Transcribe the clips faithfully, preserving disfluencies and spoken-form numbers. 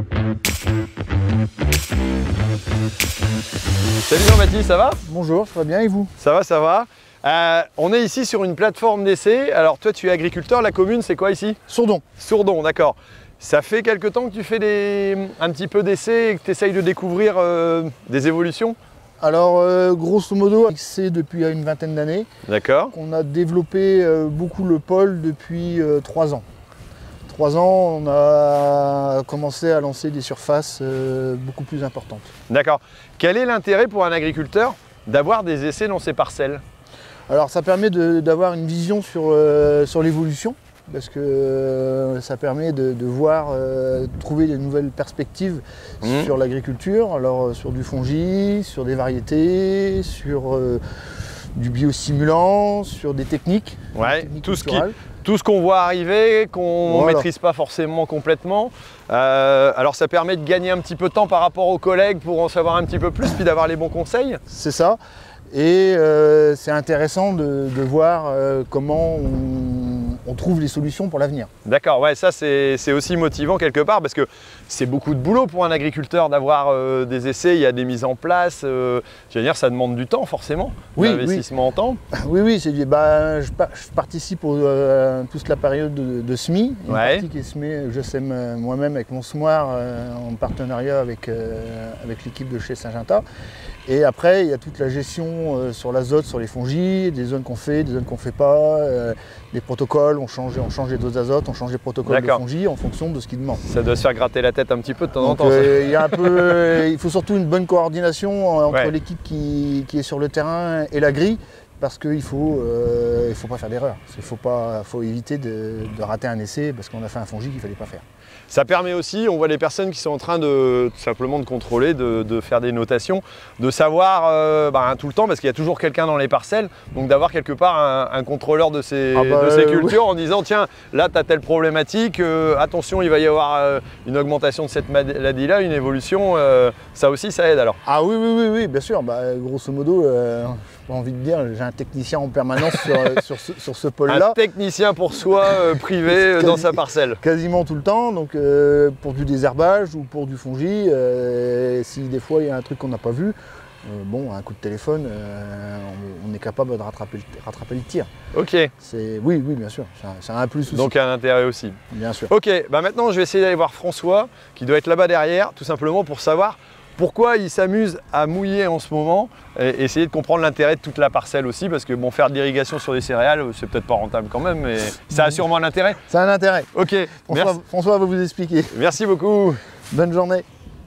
Salut Jean-Baptiste, ça va? Bonjour, ça va bien et vous? Ça va, ça va. Euh, on est ici sur une plateforme d'essai. Alors toi tu es agriculteur, la commune c'est quoi ici? Sourdon. Sourdon, d'accord. Ça fait quelque temps que tu fais des, un petit peu d'essais et que tu essayes de découvrir euh, des évolutions? Alors euh, grosso modo, c'est depuis une vingtaine d'années. D'accord. On a développé euh, beaucoup le pôle depuis euh, trois ans. Trois ans, on a commencé à lancer des surfaces euh, beaucoup plus importantes. D'accord. Quel est l'intérêt pour un agriculteur d'avoir des essais dans ses parcelles? Alors ça permet d'avoir une vision sur, euh, sur l'évolution, parce que euh, ça permet de, de voir, euh, de trouver des nouvelles perspectives mmh. sur l'agriculture, alors euh, sur du fongi, sur des variétés, sur euh, du biostimulant, sur des techniques. Ouais, des techniques tout ce qui... Tout ce qu'on voit arriver, qu'on ne voilà. maîtrise pas forcément complètement. Euh, alors ça permet de gagner un petit peu de temps par rapport aux collègues pour en savoir un petit peu plus, puis d'avoir les bons conseils. C'est ça. Et euh, c'est intéressant de, de voir euh, comment on, on trouve les solutions pour l'avenir. D'accord, ouais, ça c'est aussi motivant quelque part parce que c'est beaucoup de boulot pour un agriculteur d'avoir euh, des essais, il y a des mises en place. Euh, je veux dire, ça demande du temps forcément, oui, l'investissement oui. en temps. Oui, oui, c'est bah, je, je participe à euh, toute la période de, de semis. Une ouais. partie qui est semée, je sème euh, moi-même avec mon semoir euh, en partenariat avec, euh, avec l'équipe de chez Syngenta. Et après, il y a toute la gestion euh, sur l'azote, sur les fongies, des zones qu'on fait, des zones qu'on ne fait pas, euh, les protocoles, on change, on change les doses d'azote, on change les protocoles de fongies en fonction de ce qu'ils demandent. Ça doit se faire gratter la tête un petit peu de temps Donc, en temps. Euh, il, y a un peu, euh, il faut surtout une bonne coordination entre ouais. l'équipe qui, qui est sur le terrain et la grille, parce qu'il ne faut, euh, il faut pas faire d'erreur. Il faut, faut éviter de, de rater un essai parce qu'on a fait un fongi qu'il ne fallait pas faire. Ça permet aussi, on voit les personnes qui sont en train de tout simplement de contrôler, de, de faire des notations, de savoir euh, bah, tout le temps, parce qu'il y a toujours quelqu'un dans les parcelles, donc d'avoir quelque part un, un contrôleur de ces, ah bah, de ces cultures euh, oui. en disant tiens, là tu as telle problématique, euh, attention il va y avoir euh, une augmentation de cette maladie-là, une évolution, euh, ça aussi ça aide alors. Ah oui, oui, oui, oui bien sûr, bah, grosso modo, euh, j'ai envie de dire, j'ai un technicien en permanence sur, sur ce, sur ce pôle-là. Un technicien pour soi, euh, privé, quasi, dans sa parcelle. Quasiment tout le temps, donc euh, pour du désherbage ou pour du fongi, euh, si des fois il y a un truc qu'on n'a pas vu, euh, bon, un coup de téléphone, euh, on, on est capable de rattraper le, rattraper le tir. Ok. Oui, oui, bien sûr, c'est un, un plus aussi. Donc un intérêt aussi. Bien sûr. Ok, bah maintenant je vais essayer d'aller voir François, qui doit être là-bas derrière, tout simplement pour savoir pourquoi il s'amuse à mouiller en ce moment et essayer de comprendre l'intérêt de toute la parcelle aussi, parce que bon, faire de l'irrigation sur des céréales, c'est peut-être pas rentable quand même, mais ça a sûrement un intérêt. Ça a un intérêt. Ok, François, merci. François va vous expliquer. Merci beaucoup. Bonne journée.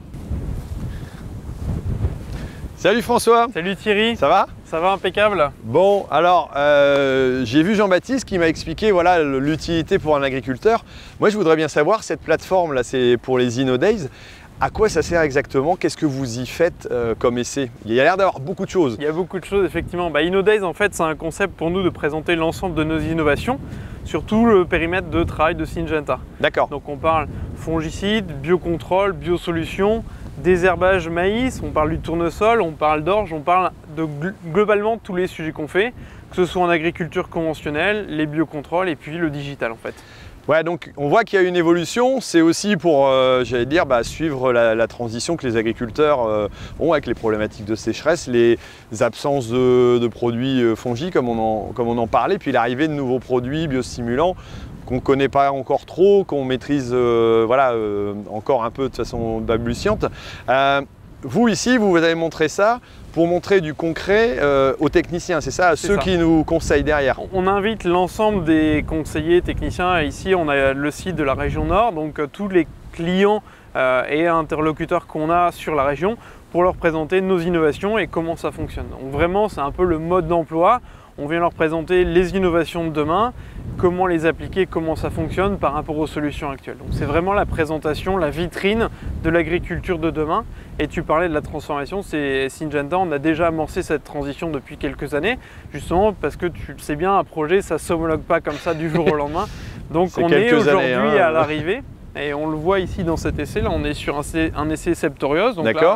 Salut François. Salut Thierry. Ça va? Ça va, impeccable. Bon, alors, euh, j'ai vu Jean-Baptiste qui m'a expliqué voilà, l'utilité pour un agriculteur. Moi, je voudrais bien savoir, cette plateforme-là, c'est pour les InnoDays. À quoi ça sert exactement? Qu'est-ce que vous y faites euh, comme essai? Il y a l'air d'avoir beaucoup de choses. Il y a beaucoup de choses, effectivement. Bah, InnoDays, en fait, c'est un concept pour nous de présenter l'ensemble de nos innovations sur tout le périmètre de travail de Syngenta. D'accord. Donc, on parle fongicides, biocontrôle, biosolutions, désherbage maïs, on parle du tournesol, on parle d'orge, on parle de globalement tous les sujets qu'on fait, que ce soit en agriculture conventionnelle, les biocontrôles et puis le digital, en fait. Ouais, donc on voit qu'il y a une évolution, c'est aussi pour, euh, j'allais dire, bah, suivre la, la transition que les agriculteurs euh, ont avec les problématiques de sécheresse, les absences de, de produits euh, fongiques comme on, en, comme on en parlait, puis l'arrivée de nouveaux produits biostimulants qu'on ne connaît pas encore trop, qu'on maîtrise euh, voilà, euh, encore un peu de façon balbutiante. Euh, vous ici, vous avez montré ça pour montrer du concret euh, aux techniciens, c'est ça, à ceux ça. qui nous conseillent derrière. On invite l'ensemble des conseillers techniciens. Ici, on a le site de la région Nord, donc euh, tous les clients euh, et interlocuteurs qu'on a sur la région pour leur présenter nos innovations et comment ça fonctionne. Donc vraiment, c'est un peu le mode d'emploi. On vient leur présenter les innovations de demain, comment les appliquer, comment ça fonctionne par rapport aux solutions actuelles. Donc c'est vraiment la présentation, la vitrine de l'agriculture de demain. Et tu parlais de la transformation, c'est Syngenta, on a déjà amorcé cette transition depuis quelques années, justement parce que tu le sais bien, un projet, ça ne s'homologue pas comme ça du jour au lendemain. Donc on est aujourd'hui hein. à l'arrivée, et on le voit ici dans cet essai, là on est sur un, un essai Septorios. D'accord.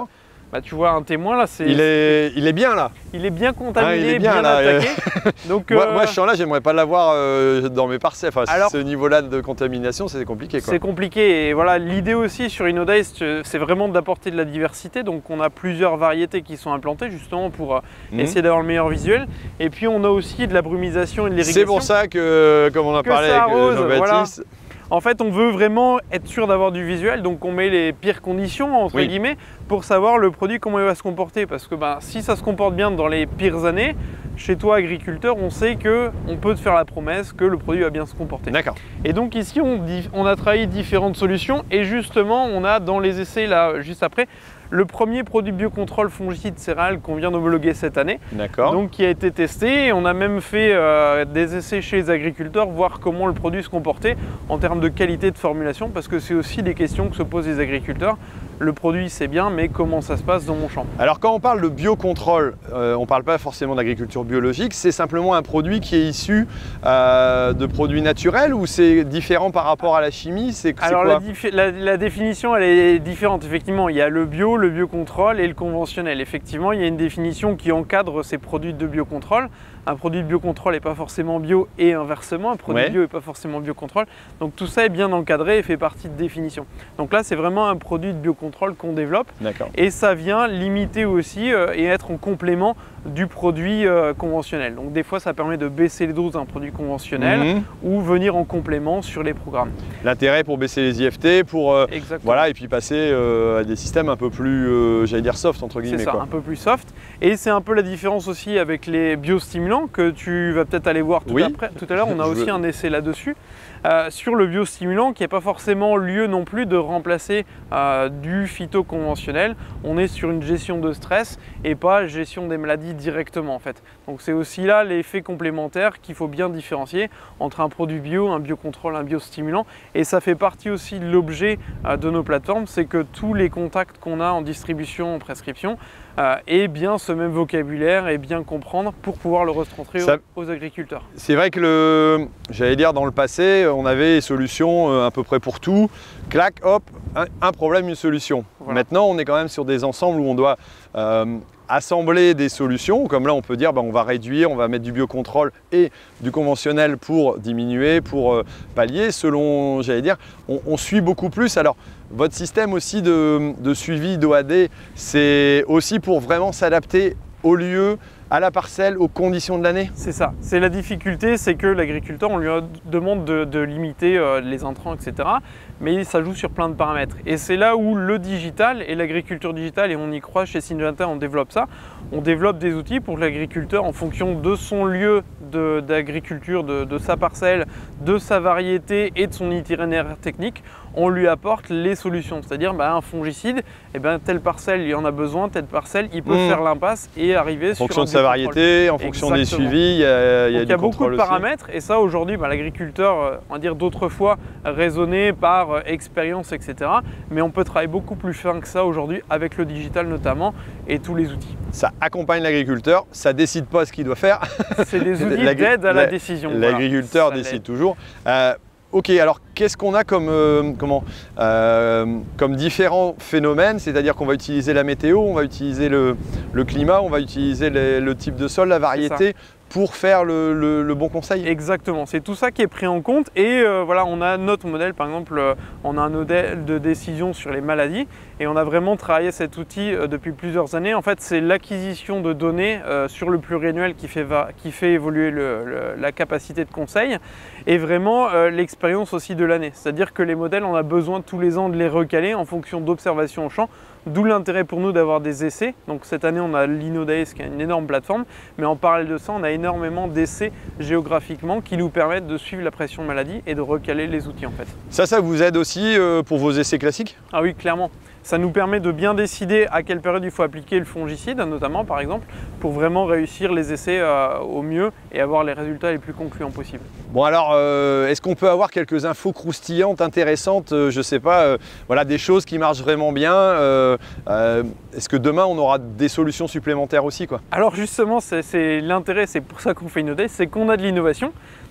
Bah, tu vois un témoin là, c'est il est, il est bien là. Il est bien contaminé, ah, il est bien, bien là, attaqué. Donc, moi, euh... moi, ce champ là, j'aimerais pas l'avoir euh, dans mes parcelles. Enfin, Alors, ce niveau-là de contamination, c'est compliqué. C'est compliqué et voilà, l'idée aussi sur InnoDice, c'est vraiment d'apporter de la diversité. Donc on a plusieurs variétés qui sont implantées justement pour euh, mmh. essayer d'avoir le meilleur visuel. Et puis on a aussi de la brumisation et de l'irrigation. C'est pour ça que, comme on a parlé avec Jean-Baptiste, voilà. En fait, on veut vraiment être sûr d'avoir du visuel, donc on met les pires conditions, entre oui. guillemets, pour savoir le produit, comment il va se comporter. Parce que ben, si ça se comporte bien dans les pires années, chez toi, agriculteur, on sait qu'on peut te faire la promesse que le produit va bien se comporter. D'accord. Et donc ici, on, on a travaillé différentes solutions et justement, on a dans les essais, là, juste après, le premier produit biocontrôle fongicide céréales qu'on vient d'homologuer cette année, donc qui a été testé. On a même fait euh, des essais chez les agriculteurs, voir comment le produit se comportait en termes de qualité de formulation, parce que c'est aussi des questions que se posent les agriculteurs. Le produit c'est bien, mais comment ça se passe dans mon champ? Alors quand on parle de biocontrôle, euh, on ne parle pas forcément d'agriculture biologique, c'est simplement un produit qui est issu euh, de produits naturels ou c'est différent par rapport à la chimie? C'est Alors quoi la, la, la définition elle est différente, effectivement. Il y a le bio, le biocontrôle et le conventionnel. Effectivement, il y a une définition qui encadre ces produits de biocontrôle. Un produit de biocontrôle n'est pas forcément bio et inversement, un produit ouais. bio n'est pas forcément biocontrôle. Donc tout ça est bien encadré et fait partie de définition. Donc là, c'est vraiment un produit de biocontrôle qu'on développe et ça vient limiter aussi euh, et être en complément du produit euh, conventionnel. Donc des fois, ça permet de baisser les doses d'un produit conventionnel mmh. ou venir en complément sur les programmes. L'intérêt pour baisser les I F T, pour euh, voilà, et puis passer euh, à des systèmes un peu plus, euh, j'allais dire soft entre guillemets. C'est ça, quoi. un peu plus soft. Et c'est un peu la différence aussi avec les biostimulants que tu vas peut-être aller voir tout, oui. après, tout à l'heure. On a aussi veux... un essai là-dessus. Euh, sur le biostimulant qui n'a pas forcément lieu non plus de remplacer euh, du phyto conventionnel. On est sur une gestion de stress et pas gestion des maladies directement en fait. Donc c'est aussi là l'effet complémentaire qu'il faut bien différencier entre un produit bio, un biocontrôle, un biostimulant. Et ça fait partie aussi de l'objet euh, de nos plateformes, c'est que tous les contacts qu'on a en distribution, en prescription, euh, aient bien ce même vocabulaire et bien comprendre pour pouvoir le retranscrire ça... aux, aux agriculteurs. C'est vrai que le, j'allais dire dans le passé, on avait des solutions à peu près pour tout. Clac, hop, un, un problème, une solution. Voilà. Maintenant, on est quand même sur des ensembles où on doit euh, assembler des solutions. Comme là, on peut dire, bah, on va réduire, on va mettre du biocontrôle et du conventionnel pour diminuer, pour euh, pallier. Selon, j'allais dire, on, on suit beaucoup plus. Alors, votre système aussi de, de suivi d'O A D, c'est aussi pour vraiment s'adapter au lieu, à la parcelle, aux conditions de l'année? C'est ça. C'est la difficulté, c'est que l'agriculteur, on lui demande de, de limiter euh, les intrants, et cetera. Mais ça joue sur plein de paramètres. Et c'est là où le digital et l'agriculture digitale, et on y croit chez Syngenta, on développe ça. On développe des outils pour l'agriculteur en fonction de son lieu d'agriculture, de, de, de sa parcelle, de sa variété et de son itinéraire technique. On lui apporte les solutions, c'est-à-dire bah, un fongicide, et ben, telle parcelle il en a besoin, telle parcelle il peut mmh. faire l'impasse et arriver sur en fonction de sa variété, en fonction des suivis, il y a, il y a, Donc, il y a beaucoup de paramètres aussi. Et ça aujourd'hui bah, l'agriculteur, on va dire d'autrefois raisonné par euh, expérience, et cetera. Mais on peut travailler beaucoup plus fin que ça aujourd'hui avec le digital notamment et tous les outils. Ça accompagne l'agriculteur, ça décide pas ce qu'il doit faire. C'est des outils d'aide à la, la décision. L'agriculteur voilà. décide toujours. Euh, Ok, alors qu'est-ce qu'on a comme, euh, comment, euh, comme différents phénomènes? C'est-à-dire qu'on va utiliser la météo, on va utiliser le, le climat, on va utiliser les, le type de sol, la variété pour faire le, le, le bon conseil? Exactement, c'est tout ça qui est pris en compte et euh, voilà, on a notre modèle, par exemple, euh, on a un modèle de décision sur les maladies et on a vraiment travaillé cet outil euh, depuis plusieurs années. En fait, c'est l'acquisition de données euh, sur le pluriannuel qui fait, qui fait évoluer le, le, la capacité de conseil et vraiment euh, l'expérience aussi de l'année. C'est-à-dire que les modèles, on a besoin tous les ans de les recaler en fonction d'observations au champ, d'où l'intérêt pour nous d'avoir des essais. Donc cette année, on a l'InnoDice qui est une énorme plateforme, mais en parallèle de ça, on a énormément d'essais géographiquement qui nous permettent de suivre la pression maladie et de recaler les outils en fait. Ça, ça vous aide aussi euh, pour vos essais classiques? Ah oui, clairement. Ça nous permet de bien décider à quelle période il faut appliquer le fongicide, notamment par exemple, pour vraiment réussir les essais euh, au mieux et avoir les résultats les plus concluants possibles. Bon alors, euh, est-ce qu'on peut avoir quelques infos croustillantes, intéressantes, euh, je sais pas, euh, voilà, des choses qui marchent vraiment bien euh, euh, est-ce que demain on aura des solutions supplémentaires aussi quoi? Alors justement, c'est l'intérêt, c'est pour ça qu'on fait InnoDice, c'est qu'on a de l'innovation.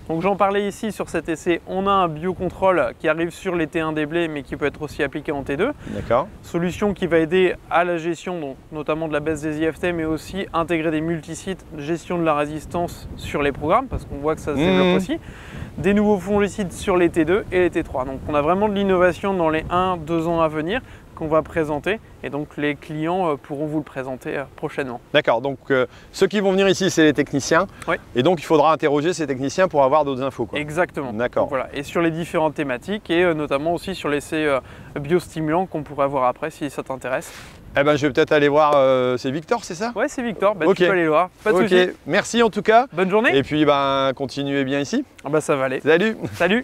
Donc j'en parlais ici sur cet essai, on a un biocontrôle qui arrive sur les T un des blés mais qui peut être aussi appliqué en T deux. D'accord. Solution qui va aider à la gestion, donc, notamment de la baisse des I F T, mais aussi intégrer des multisites, gestion de la résistance sur les programmes, parce qu'on voit que ça se développe Mmh. aussi. Des nouveaux fongicides sur les T deux et les T trois. Donc on a vraiment de l'innovation dans les un deux ans à venir qu'on va présenter et donc les clients pourront vous le présenter prochainement. D'accord, donc euh, ceux qui vont venir ici, c'est les techniciens. Oui. Et donc il faudra interroger ces techniciens pour avoir d'autres infos, quoi. Exactement. D'accord. Donc, voilà. Et sur les différentes thématiques et euh, notamment aussi sur l'essai euh, biostimulants qu'on pourrait avoir après si ça t'intéresse. Eh ben, je vais peut-être aller voir, euh, c'est Victor, c'est ça? Ouais, c'est Victor, bah, Ok. tu peux aller le voir, pas de Ok, souci. merci en tout cas. Bonne journée. Et puis ben, continuez bien ici. Ah bah, ça va aller. Salut. Salut.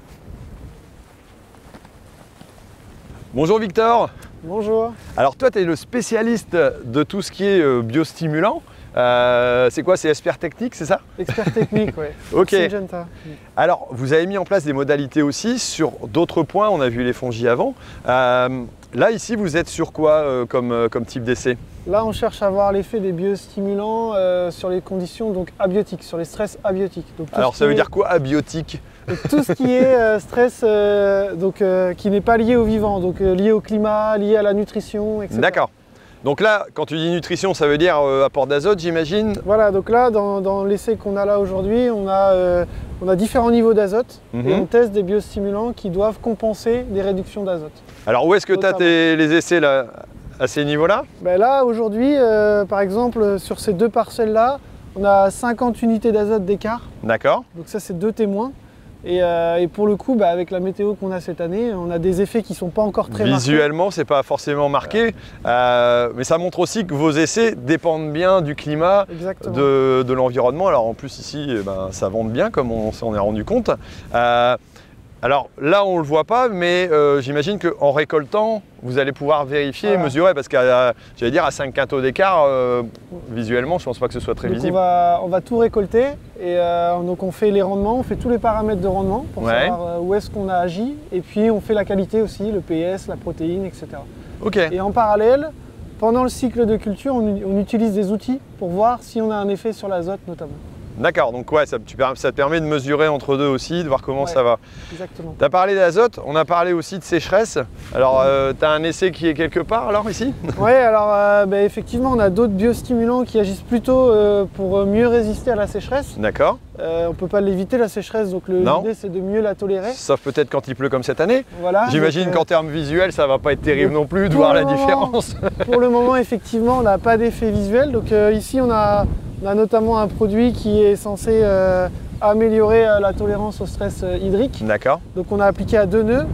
Bonjour Victor. Bonjour. Alors toi, tu es le spécialiste de tout ce qui est euh, biostimulant. Euh, c'est quoi? C'est expert technique, c'est ça? Expert technique, oui. Ok. Syngenta. Alors, vous avez mis en place des modalités aussi sur d'autres points. On a vu les fongies avant. Euh, là, ici, vous êtes sur quoi euh, comme, euh, comme type d'essai? Là, on cherche à voir l'effet des biostimulants euh, sur les conditions donc, abiotiques, sur les stress abiotiques. Donc, tout Alors, ce ça qui veut est- dire quoi, abiotique? donc, tout ce qui est euh, stress euh, donc, euh, qui n'est pas lié au vivant, donc euh, lié au climat, lié à la nutrition, et cetera. D'accord. Donc là, quand tu dis nutrition, ça veut dire euh, apport d'azote, j'imagine? Voilà, donc là, dans, dans l'essai qu'on a là aujourd'hui, on, a, euh, on a différents niveaux d'azote Mhm. et on teste des biostimulants qui doivent compenser des réductions d'azote. Alors, où est-ce que tu as Totalement. tes, les essais là, à ces niveaux-là? Ben là, aujourd'hui, euh, par exemple, sur ces deux parcelles-là, on a cinquante unités d'azote d'écart. D'accord. Donc ça, c'est deux témoins. Et, euh, et pour le coup, bah, avec la météo qu'on a cette année, on a des effets qui ne sont pas encore très marqués. Visuellement, c'est pas forcément marqué, euh, mais ça montre aussi que vos essais dépendent bien du climat, Exactement. de, de l'environnement. Alors en plus ici, eh ben, ça vente bien comme on s'en est rendu compte. Euh, alors là, on ne le voit pas, mais euh, j'imagine qu'en récoltant, vous allez pouvoir vérifier et Voilà. mesurer, parce qu'à j'allais dire à cinq quintaux d'écart, euh, visuellement, je ne pense pas que ce soit très Donc on visible. va, on va tout récolter et euh, donc on fait les rendements, on fait tous les paramètres de rendement pour Ouais. savoir euh, où est-ce qu'on a agi. Et puis on fait la qualité aussi, le P S, la protéine, et cetera. Ok. Et en parallèle, pendant le cycle de culture, on, on utilise des outils pour voir si on a un effet sur l'azote notamment. D'accord, donc ouais, ça, tu, ça te permet de mesurer entre deux aussi, de voir comment Ouais. ça va. Exactement. Tu as parlé d'azote, on a parlé aussi de sécheresse. Alors, euh, tu as un essai qui est quelque part alors ici? Oui, alors euh, bah, effectivement, on a d'autres biostimulants qui agissent plutôt euh, pour mieux résister à la sécheresse. D'accord. Euh, on ne peut pas l'éviter la sécheresse, donc le- Non. l'idée c'est de mieux la tolérer. Sauf peut-être quand il pleut comme cette année. Voilà, J'imagine donc, euh, qu'en termes visuels, ça va pas être terrible non plus de pour voir le la moment- différence. Pour le moment, effectivement, on n'a pas d'effet visuel. Donc euh, ici, on a, on a notamment un produit qui est censé euh, améliorer euh, la tolérance au stress euh, hydrique. D'accord. Donc on a appliqué à deux nœuds.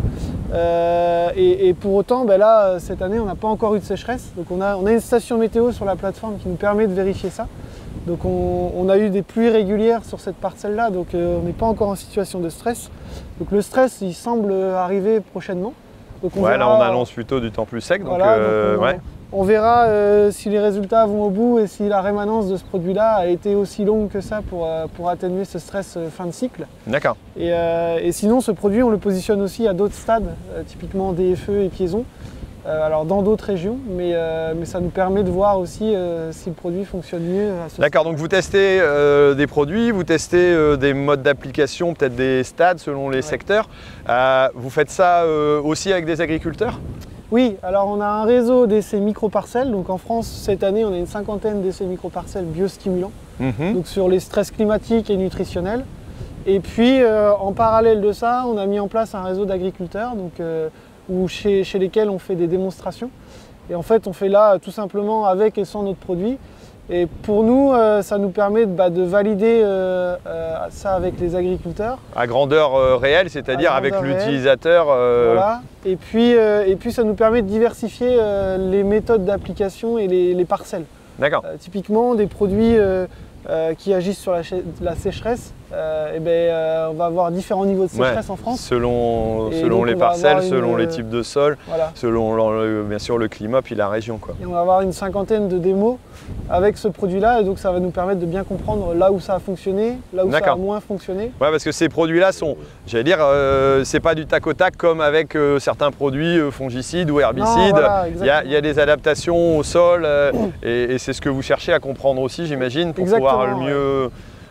Euh, et, et pour autant, ben là, euh, cette année, on n'a pas encore eu de sécheresse. Donc on a, on a une station météo sur la plateforme qui nous permet de vérifier ça. Donc on, on a eu des pluies régulières sur cette parcelle-là, donc euh, on n'est pas encore en situation de stress. Donc le stress, il semble arriver prochainement. Donc on Ouais, là verra- on annonce plutôt du temps plus sec. Donc, voilà, euh, donc on, ouais. on verra euh, si les résultats vont au bout et si la rémanence de ce produit-là a été aussi longue que ça pour, euh, pour atténuer ce stress euh, fin de cycle. D'accord. Et, euh, et sinon, ce produit, on le positionne aussi à d'autres stades, euh, typiquement D F E et Piaison, euh, alors dans d'autres régions, mais, euh, mais ça nous permet de voir aussi euh, si le produit fonctionne mieux à ce D'accord, donc vous testez euh, des produits, vous testez euh, des modes d'application, peut-être des stades selon les Ouais. secteurs. Euh, vous faites ça euh, aussi avec des agriculteurs? Oui, alors on a un réseau d'essais micro-parcelles. Donc en France, cette année, on a une cinquantaine d'essais micro-parcelles biostimulants, Mhm. donc sur les stress climatiques et nutritionnels. Et puis euh, en parallèle de ça, on a mis en place un réseau d'agriculteurs donc, euh, où chez, chez lesquels on fait des démonstrations. Et en fait, on fait là tout simplement avec et sans notre produit. Et pour nous, euh, ça nous permet de, bah, de valider euh, euh, ça avec les agriculteurs. À grandeur euh, réelle, c'est-à-dire À avec grandeur réelle. l'utilisateur. euh, Voilà. Et puis, euh, et puis ça nous permet de diversifier euh, les méthodes d'application et les, les parcelles. D'accord. Euh, typiquement, des produits euh, euh, qui agissent sur la, ché- la sécheresse, euh, eh ben, euh, on va avoir différents niveaux de sécheresse Ouais. en France. Selon, Et selon donc, les on va parcelles, avoir une, selon les euh, types de sol, Voilà. selon le- bien sûr le climat puis la région, quoi. Et on va avoir une cinquantaine de démos avec ce produit-là, et donc ça va nous permettre de bien comprendre là où ça a fonctionné, là où ça a D'accord. moins fonctionné. Ouais, parce que ces produits-là sont, j'allais dire, euh, c'est pas du tac au tac comme avec euh, certains produits euh, fongicides ou herbicides. Non, voilà, Il y, a, il y a exactement. des adaptations au sol euh, et, et c'est ce que vous cherchez à comprendre aussi, j'imagine, pour Exactement, pouvoir le mieux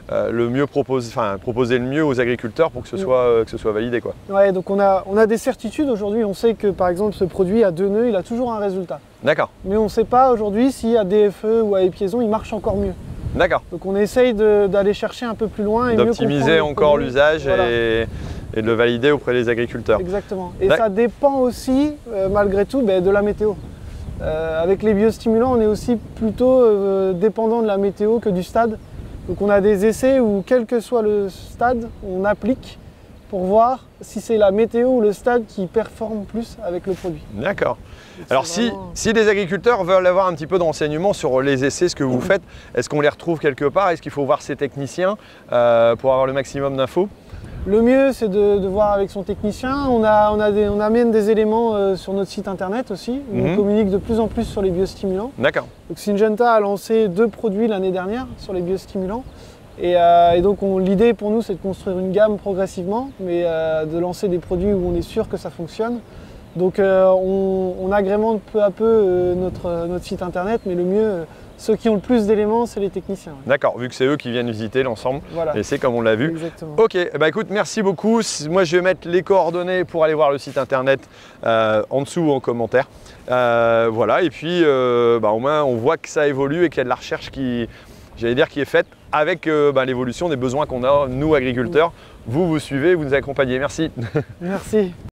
euh, le mieux proposer, enfin, proposer le mieux aux agriculteurs pour que ce soit, euh, que ce soit validé, quoi. Ouais, donc on a, on a des certitudes aujourd'hui. On sait que par exemple ce produit à deux nœuds, il a toujours un résultat. D'accord. Mais on ne sait pas aujourd'hui si à D F E ou à épiaison, il marche encore mieux. D'accord. Donc on essaye d'aller chercher un peu plus loin et mieux d'optimiser encore l'usage voilà. et, et de le valider auprès des agriculteurs. Exactement. Et ça dépend aussi, euh, malgré tout, ben, de la météo. Euh, avec les biostimulants, on est aussi plutôt euh, dépendant de la météo que du stade. Donc on a des essais où, quel que soit le stade, on applique pour voir si c'est la météo ou le stade qui performe plus avec le produit. D'accord. Alors si, vraiment... si des agriculteurs veulent avoir un petit peu d'enseignement sur les essais, ce que vous faites, est-ce qu'on les retrouve quelque part? Est-ce qu'il faut voir ces techniciens euh, pour avoir le maximum d'infos? Le mieux, c'est de, de voir avec son technicien. On, a, on, a des, on amène des éléments euh, sur notre site internet aussi. Où mm-hmm. On communique de plus en plus sur les biostimulants. D'accord. Donc Syngenta a lancé deux produits l'année dernière sur les biostimulants. Et, euh, et donc l'idée pour nous, c'est de construire une gamme progressivement, mais euh, de lancer des produits où on est sûr que ça fonctionne. Donc euh, on, on agrémente peu à peu euh, notre, notre site internet, mais le mieux, euh, ceux qui ont le plus d'éléments, c'est les techniciens. D'accord, vu que c'est eux qui viennent visiter l'ensemble, voilà. Et c'est comme on l'a vu. Exactement. Ok, bah écoute, merci beaucoup. Moi, je vais mettre les coordonnées pour aller voir le site internet euh, en dessous ou en commentaire. Euh, voilà, et puis euh, bah, au moins, on voit que ça évolue et qu'il y a de la recherche qui, j'allais dire, qui est faite avec euh, bah, l'évolution des besoins qu'on a, nous, agriculteurs. Vous, vous suivez, vous nous accompagnez. Merci. Merci.